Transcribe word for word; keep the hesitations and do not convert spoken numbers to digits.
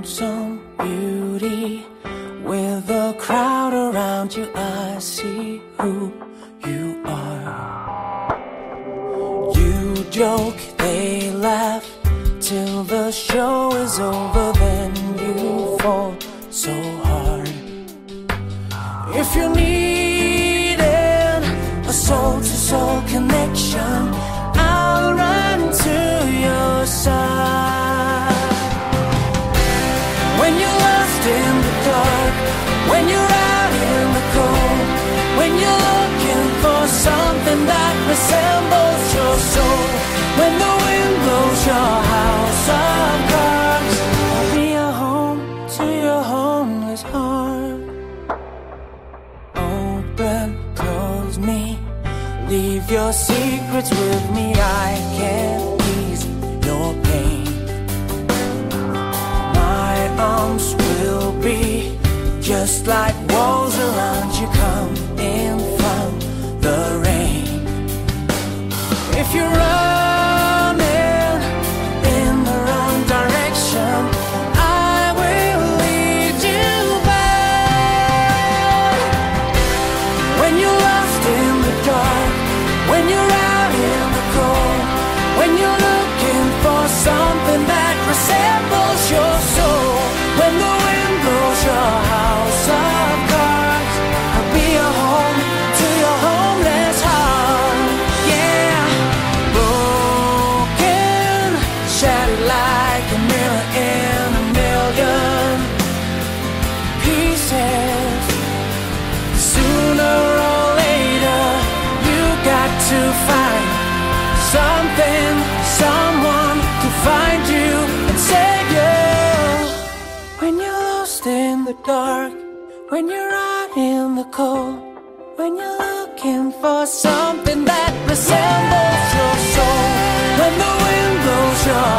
some beauty. With a crowd around you, I see who you are. You joke, they laugh, till the show is over, then you fall so hard. If you're needing a soul-to-soul connection, I'll run to your side. When you're lost in the dark, when you're out in the cold, when you're looking for something that resembles your soul, when the wind blows your house of cards, I'll be a home to your homeless heart. Open, close me, leave your secrets with me. I can't ease your pain. My arms will be just like walls around you. Come in from the rain. If you're running in the wrong direction, I will lead you back. When you're lost in the dark, when you're out in the cold, when you're looking for something that resembles your soul, when the wind blows your house of cards, I'll be a home to your homeless heart. Yeah, broken, shattered like a mirror in a million pieces. Sooner or later, you got to find something, someone to find you and save you. When you're lost in the dark, when you're out in the cold, when you're looking for something that resembles your soul, when the wind blows your